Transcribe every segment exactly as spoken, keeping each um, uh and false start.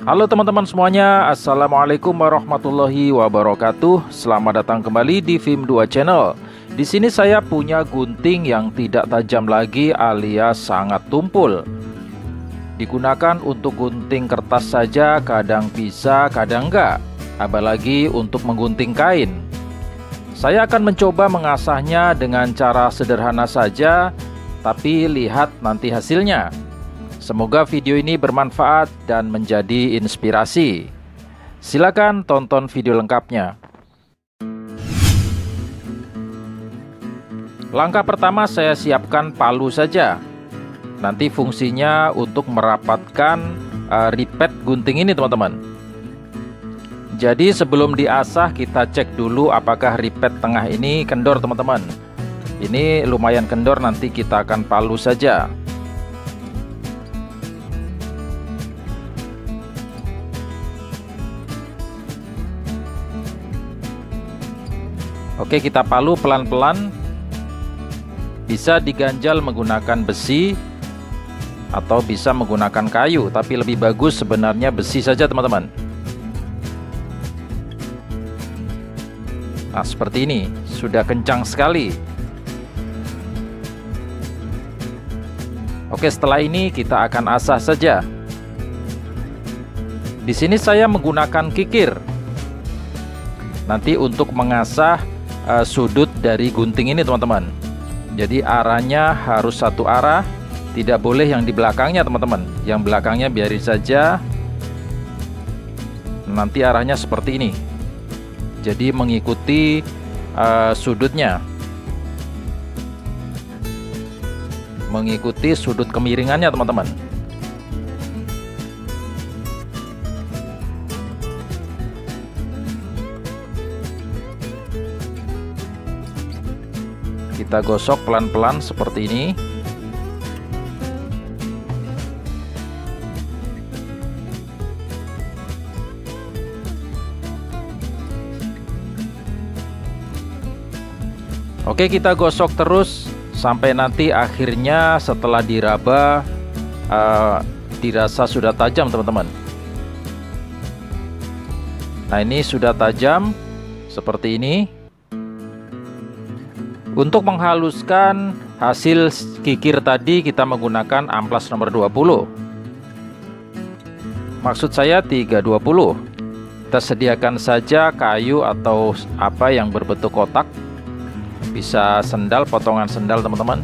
Halo teman-teman semuanya, Assalamualaikum warahmatullahi wabarakatuh. Selamat datang kembali di Vim dua Channel. Di sini saya punya gunting yang tidak tajam lagi alias sangat tumpul. Digunakan untuk gunting kertas saja, kadang bisa, kadang enggak. Apalagi untuk menggunting kain. Saya akan mencoba mengasahnya dengan cara sederhana saja, tapi lihat nanti hasilnya. Semoga video ini bermanfaat dan menjadi inspirasi. Silakan tonton video lengkapnya. Langkah pertama, saya siapkan palu saja. Nanti fungsinya untuk merapatkan uh, ripet gunting ini, teman-teman. Jadi sebelum diasah, kita cek dulu apakah ripet tengah ini kendor, teman-teman. Ini lumayan kendor, nanti kita akan palu saja. Oke, kita palu pelan-pelan. Bisa diganjal menggunakan besi atau bisa menggunakan kayu, tapi lebih bagus sebenarnya besi saja, teman-teman. Nah, seperti ini, sudah kencang sekali. Oke, setelah ini kita akan asah saja. Di sini saya menggunakan kikir. Nanti untuk mengasah Uh, sudut dari gunting ini, teman-teman. Jadi arahnya harus satu arah, tidak boleh yang di belakangnya, teman-teman. Yang belakangnya biarin saja. Nanti arahnya seperti ini. Jadi mengikuti uh, sudutnya, mengikuti sudut kemiringannya, teman-teman. Kita gosok pelan-pelan seperti ini. Oke, kita gosok terus sampai nanti akhirnya setelah diraba uh, dirasa sudah tajam, teman-teman. Nah, ini sudah tajam seperti ini. Untuk menghaluskan hasil kikir tadi, kita menggunakan amplas nomor dua puluh. Maksud saya tiga dua puluh. Kita sediakan saja kayu atau apa yang berbentuk kotak. Bisa sendal, potongan sendal, teman-teman.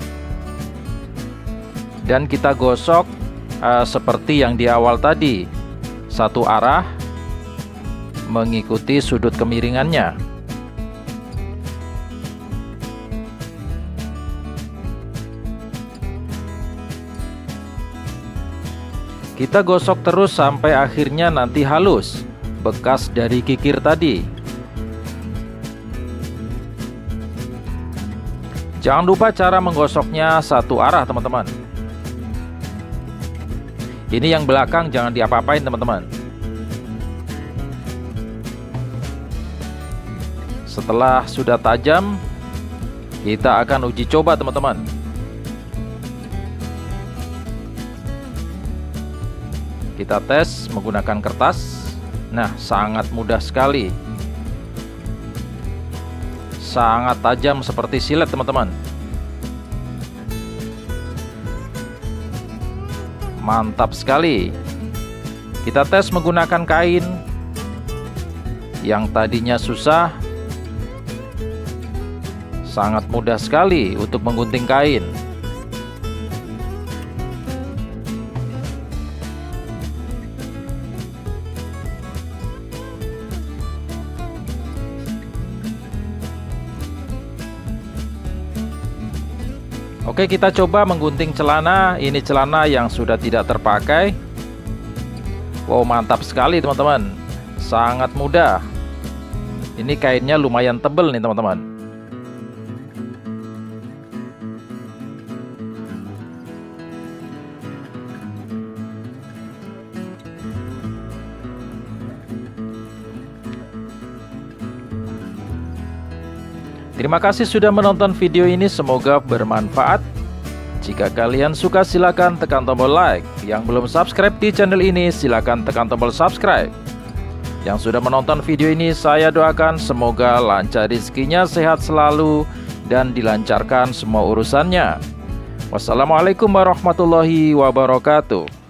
Dan kita gosok uh, seperti yang di awal tadi. Satu arah mengikuti sudut kemiringannya. Kita gosok terus sampai akhirnya nanti halus bekas dari kikir tadi. Jangan lupa cara menggosoknya satu arah, teman-teman. Ini yang belakang jangan diapa-apain, teman-teman. Setelah sudah tajam, kita akan uji coba, teman-teman. Kita tes menggunakan kertas. Nah, sangat mudah sekali. Sangat tajam seperti silet, teman-teman. Mantap sekali. Kita tes menggunakan kain. Yang tadinya susah, sangat mudah sekali untuk menggunting kain. Oke, kita coba menggunting celana. Ini celana yang sudah tidak terpakai. Wow, mantap sekali, teman-teman. Sangat mudah. Ini kainnya lumayan tebal nih, teman-teman. Terima kasih sudah menonton video ini, semoga bermanfaat. Jika kalian suka silahkan tekan tombol like. Yang belum subscribe di channel ini silahkan tekan tombol subscribe. Yang sudah menonton video ini saya doakan semoga lancar rezekinya, sehat selalu, dan dilancarkan semua urusannya. Wassalamualaikum warahmatullahi wabarakatuh.